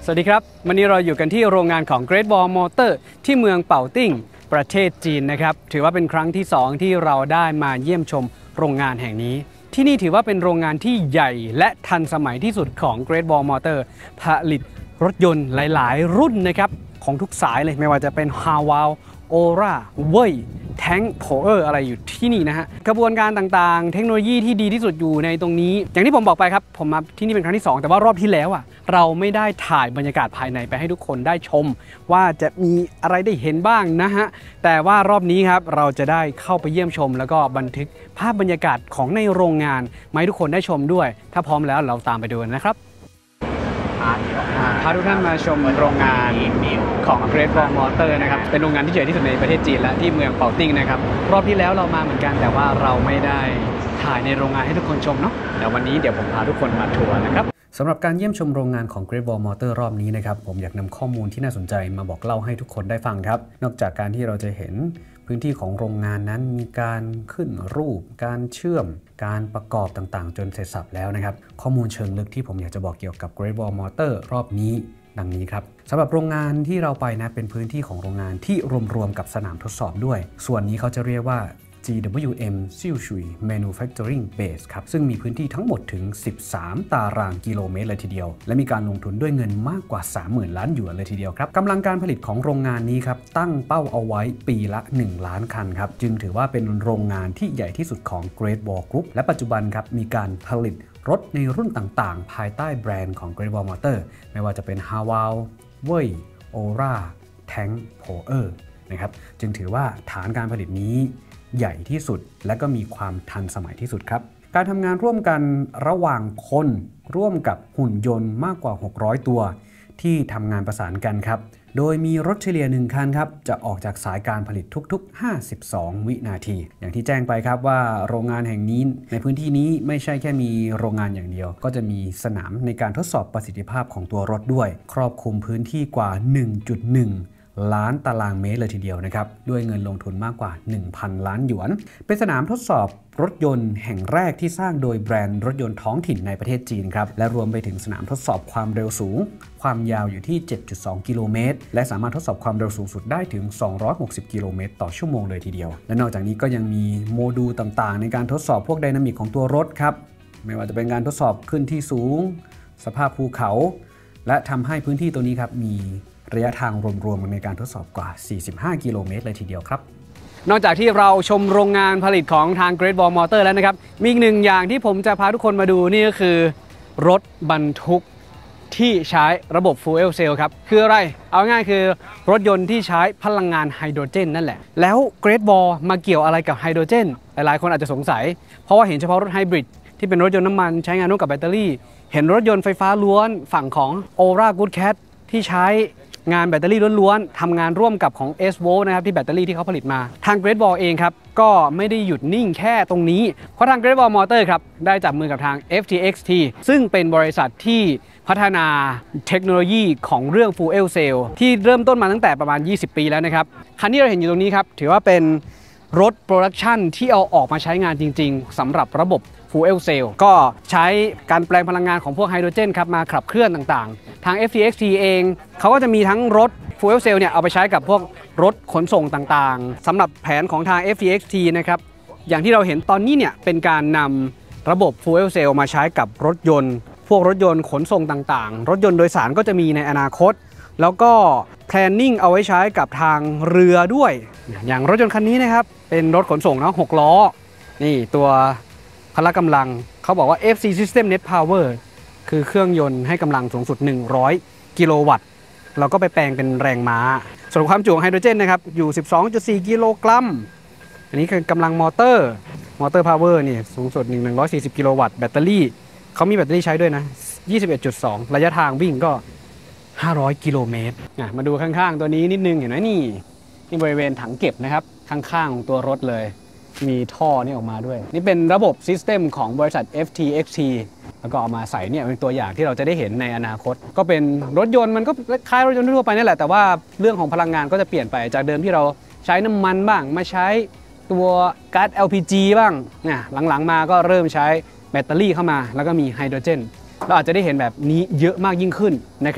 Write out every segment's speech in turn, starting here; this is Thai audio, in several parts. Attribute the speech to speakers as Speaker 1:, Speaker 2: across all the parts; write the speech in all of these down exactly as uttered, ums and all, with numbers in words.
Speaker 1: สวัสดีครับวันนี้เราอยู่กันที่โรงงานของ Great Wall Motor ที่เมืองเป่าติ้งประเทศจีนนะครับถือว่าเป็นครั้งที่สองที่เราได้มาเยี่ยมชมโรงงานแห่งนี้ที่นี่ถือว่าเป็นโรงงานที่ใหญ่และทันสมัยที่สุดของ Great Wall Motor ผลิตรถยนต์หลายๆรุ่นนะครับของทุกสายเลยไม่ว่าจะเป็น Haval Ora เว่ยแทงโพเออร์อะไรอยู่ที่นี่นะฮะกระบวนการต่างๆเทคโนโลยีที่ดีที่สุดอยู่ในตรงนี้อย่างที่ผมบอกไปครับผมมาที่นี่เป็นครั้งที่สองแต่ว่ารอบที่แล้วอ่ะเราไม่ได้ถ่ายบรรยากาศภายในไปให้ทุกคนได้ชมว่าจะมีอะไรได้เห็นบ้างนะฮะแต่ว่ารอบนี้ครับเราจะได้เข้าไปเยี่ยมชมแล้วก็บันทึกภาพบรรยากาศของในโรงงานมาให้ทุกคนได้ชมด้วยถ้าพร้อมแล้วเราตามไปดูนะครับพาทุกท่านมาชมโรงงานของ Great Wall Motor นะครับเป็นโรงงานที่ใหญ่ที่สุดในประเทศจีนและที่เมืองเป่าติ้งนะครับรอบที่แล้วเรามาเหมือนกันแต่ว่าเราไม่ได้ถ่ายในโรงงานให้ทุกคนชมเนาะแต่วันนี้เดี๋ยวผมพาทุกคนมาทัวร์นะครับสำหรับการเยี่ยมชมโรงงานของ Great Wall Motor รอบนี้นะครับผมอยากนำข้อมูลที่น่าสนใจมาบอกเล่าให้ทุกคนได้ฟังครับนอกจากการที่เราจะเห็นพื้นที่ของโรงงานนั้นมีการขึ้นรูปการเชื่อมการประกอบต่างๆจนเสร็จสับแล้วนะครับข้อมูลเชิงลึกที่ผมอยากจะบอกเกี่ยวกับ Great Wall Motor รอบนี้ดังนี้ครับสำหรับโรงงานที่เราไปนะเป็นพื้นที่ของโรงงานที่รวมๆกับสนามทดสอบด้วยส่วนนี้เขาจะเรียกว่า จี ดับเบิลยู เอ็ม Zhuoshui Manufacturing Base ครับซึ่งมีพื้นที่ทั้งหมดถึงสิบสามตารางกิโลเมตรเลยทีเดียวและมีการลงทุนด้วยเงินมากกว่า สามหมื่น ล้านหยวนเลยทีเดียวครับกำลังการผลิตของโรงงานนี้ครับตั้งเป้าเอาไว้ปีละหนึ่งล้านคันครับจึงถือว่าเป็นโรงงานที่ใหญ่ที่สุดของ Great Wall Group และปัจจุบันครับมีการผลิตรถในรุ่นต่างๆภายใต้แบรนด์ของ Great Wall Motor ไม่ว่าจะเป็น Haval เว่ย Ora แทงโพเออร์นะครับจึงถือว่าฐานการผลิตนี้ใหญ่ที่สุดและก็มีความทันสมัยที่สุดครับการทำงานร่วมกันระหว่างคนร่วมกับหุ่นยนต์มากกว่าหกร้อยตัวที่ทำงานประสานกันครับโดยมีรถเฉลี่ยหนึ่งคันครับจะออกจากสายการผลิตทุกๆห้าสิบสองวินาทีอย่างที่แจ้งไปครับว่าโรงงานแห่งนี้ในพื้นที่นี้ไม่ใช่แค่มีโรงงานอย่างเดียวก็จะมีสนามในการทดสอบประสิทธิภาพของตัวรถด้วยครอบคลุมพื้นที่กว่า หนึ่งจุดหนึ่งล้านตารางเมตรเลยทีเดียวนะครับด้วยเงินลงทุนมากกว่า หนึ่งพัน ล้านหยวนเป็นสนามทดสอบรถยนต์แห่งแรกที่สร้างโดยแบรนด์รถยนต์ท้องถิ่นในประเทศจีนครับและรวมไปถึงสนามทดสอบความเร็วสูงความยาวอยู่ที่ เจ็ดจุดสอง กิโลเมตรและสามารถทดสอบความเร็วสูงสุดได้ถึงสองร้อยหกสิบกิโลเมตรต่อชั่วโมงเลยทีเดียวและนอกจากนี้ก็ยังมีโมดูลต่างๆในการทดสอบพวกไดนามิกของตัวรถครับไม่ว่าจะเป็นการทดสอบขึ้นที่สูงสภาพภูเขาและทำให้พื้นที่ตัวนี้ครับมีระยะทางรวมๆในการทดสอบกว่าสี่สิบห้ากิโลเมตรเลยทีเดียวครับนอกจากที่เราชมโรงงานผลิตของทาง Great Wall Motor แล้วนะครับมีอีกหนึ่งอย่างที่ผมจะพาทุกคนมาดูนี่ก็คือรถบรรทุกที่ใช้ระบบ Fuel Cell ครับคืออะไรเอาง่ายคือรถยนต์ที่ใช้พลังงานไฮโดรเจนนั่นแหละแล้ว Great Wall มาเกี่ยวอะไรกับไฮโดรเจนหลายๆคนอาจจะสงสัยเพราะว่าเห็นเฉพาะรถไฮบริดที่เป็นรถยนต์น้ำมันใช้งานร่วมกับแบตเตอรี่เห็นรถยนต์ไฟฟ้าล้วนฝั่งของ Ora Good Cat ที่ใช้งานแบตเตอรี่ล้วนๆทำงานร่วมกับของ เอส โวลต์ นะครับที่แบตเตอรี่ที่เขาผลิตมาทาง Great Wall เองครับก็ไม่ได้หยุดนิ่งแค่ตรงนี้เพราะทาง Great Wall Motor ครับได้จับมือกับทาง เอฟ ที เอ็กซ์ ที ซึ่งเป็นบริษัทที่พัฒนาเทคโนโลยีของเรื่อง Fuel Cell ที่เริ่มต้นมาตั้งแต่ประมาณยี่สิบปีแล้วนะครับคันที่เราเห็นอยู่ตรงนี้ครับถือว่าเป็นรถโปรดักชันที่เอาออกมาใช้งานจริงๆสำหรับระบบFuel Cell ก็ใช้การแปลงพลังงานของพวกไฮโดรเจนครับมาขับเคลื่อนต่างๆทาง เอฟ ที เอ็กซ์ ที เองเขาก็จะมีทั้งรถ Fuel Cell เนี่ยเอาไปใช้กับพวกรถขนส่งต่างๆสำหรับแผนของทาง เอฟ ที เอ็กซ์ ที นะครับอย่างที่เราเห็นตอนนี้เนี่ยเป็นการนำระบบ Fuel Cell มาใช้กับรถยนต์พวกรถยนต์ขนส่งต่างๆรถยนต์โดยสารก็จะมีในอนาคตแล้วก็ planning เอาไว้ใช้กับทางเรือด้วยอย่างรถยนต์คันนี้นะครับเป็นรถขนส่งนะหกล้อนี่ตัวพละกำลังเขาบอกว่า เอฟ ซี System Net Power คือเครื่องยนต์ให้กำลังสูงสุดหนึ่งร้อยกิโลวัตต์เราก็ไปแปลงเป็นแรงม้าส่วนความจุของไฮโดรเจนนะครับอยู่ สิบสองจุดสี่ กิโลกรัมอันนี้คือกำลังมอเตอร์มอเตอร์พาวเวอร์นี่สูงสุดหนึ่งร้อยสี่สิบกิโลวัตต์แบตเตอรี่เขามีแบตเตอรี่ใช้ด้วยนะ ยี่สิบเอ็ดจุดสอง ระยะทางวิ่งก็ห้าร้อยกิโลเมตรมาดูข้างๆตัวนี้นิดนึงเห็นไหมนี่นี่บริเวณถังเก็บนะครับข้างๆของตัวรถเลยมีท่อนี่ออกมาด้วยนี่เป็นระบบซิสเต็มของบริษัท เอฟ ที เอ็กซ์ ที แล้วก็เอามาใส่เนี่ยเป็นตัวอย่างที่เราจะได้เห็นในอนาคตก็เป็นรถยนต์มันก็คล้ายรถยนต์ทั่วไปนี่แหละแต่ว่าเรื่องของพลังงานก็จะเปลี่ยนไปจากเดิมที่เราใช้น้ำมันบ้างมาใช้ตัวก๊าซ แอล พี จี บ้างเนี่ยหลังๆมาก็เริ่มใช้แบตเตอรี่เข้ามาแล้วก็มีไฮโดรเจนเราอาจจะได้เห็นแบบนี้เยอะมากยิ่งขึ้นนะครับ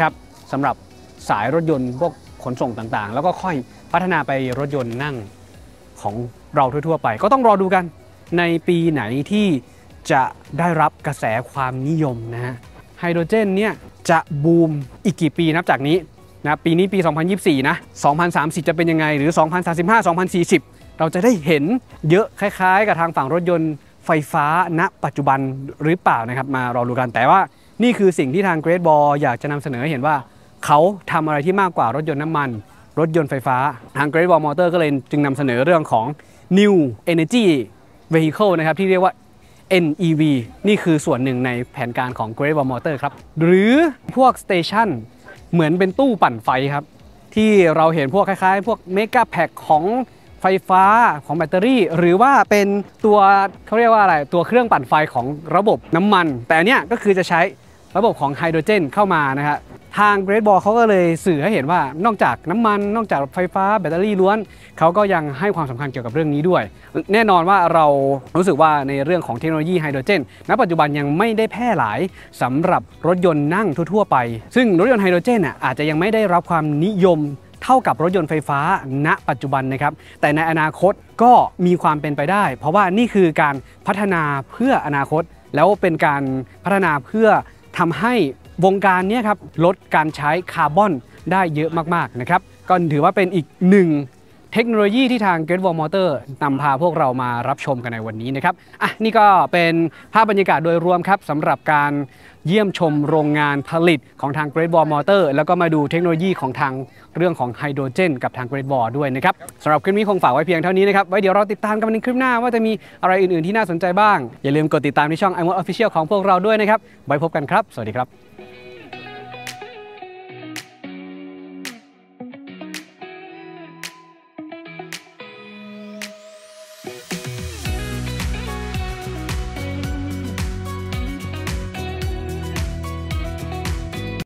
Speaker 1: สำหรับสายรถยนต์พวกขนส่งต่างๆแล้วก็ค่อยพัฒนาไปรถยนต์นั่งของเราทั่วๆไปก็ต้องรอดูกันในปีไหนที่จะได้รับกระแสความนิยมนะฮะไฮโดรเจนเนี่ยจะบูมอีกกี่ปีนับจากนี้นะปีนี้ปีสองพันยี่สิบสี่นะสองพันสามสิบจะเป็นยังไงหรือสองพันสามสิบห้า สองพันสี่สิบเราจะได้เห็นเยอะคล้ายๆกับทางฝั่งรถยนต์ไฟฟ้าณปัจจุบันหรือเปล่านะครับมารอดูกันแต่ว่านี่คือสิ่งที่ทาง Great Wall อยากจะนำเสนอให้เห็นว่าเขาทำอะไรที่มากกว่ารถยนต์น้ำมันรถยนต์ไฟฟ้าทาง Great Wall Motor ก็เลยจึงนำเสนอเรื่องของ New Energy Vehicle นะครับที่เรียกว่า เอ็น อี วี นี่คือส่วนหนึ่งในแผนการของ Great Wall Motor ครับหรือพวกสเตชันเหมือนเป็นตู้ปั่นไฟครับที่เราเห็นพวกคล้ายๆพวกเมกะแพ็คของไฟฟ้าของแบตเตอรี่หรือว่าเป็นตัวเขาเรียกว่าอะไรตัวเครื่องปั่นไฟของระบบน้ำมันแต่อันเนี้ยก็คือจะใช้ระบบของไฮโดรเจนเข้ามานะฮะทาง Great Wall เขาก็เลยสื่อให้เห็นว่านอกจากน้ำมันนอกจากไฟฟ้าแบตเตอรี่ล้วนเขาก็ยังให้ความสำคัญเกี่ยวกับเรื่องนี้ด้วยแน่นอนว่าเรารู้สึกว่าในเรื่องของเทคโนโลยีไฮโดรเจนณปัจจุบันยังไม่ได้แพร่หลายสำหรับรถยนต์นั่งทั่วๆไปซึ่งรถยนต์ไฮโดรเจนอาจจะยังไม่ได้รับความนิยมเท่ากับรถยนต์ไฟฟ้าณปัจจุบันนะครับแต่ในอนาคตก็มีความเป็นไปได้เพราะว่านี่คือการพัฒนาเพื่ออนาคตแล้วเป็นการพัฒนาเพื่อทำให้วงการนี้ครับลดการใช้คาร์บอนได้เยอะมากๆนะครับก็ถือว่าเป็นอีกหนึ่งเทคโนโลยีที่ทาง Great Wall Motor นำพาพวกเรามารับชมกันในวันนี้นะครับอ่ะนี่ก็เป็นภาพบรรยากาศโดยรวมครับสำหรับการเยี่ยมชมโรงงานผลิตของทาง Great Wall Motor แล้วก็มาดูเทคโนโลยีของทางเรื่องของไฮโดรเจนกับทาง Great Wall ด้วยนะครับสำหรับคลิปนี้คงฝากไว้เพียงเท่านี้นะครับไว้เดี๋ยวเราติดตามกันในคลิปหน้าว่าจะมีอะไรอื่นๆที่น่าสนใจบ้างอย่าลืมกดติดตามในช่อง ไอ โมด Official ของพวกเราด้วยนะครับไว้พบกันครับสวัสดีครับ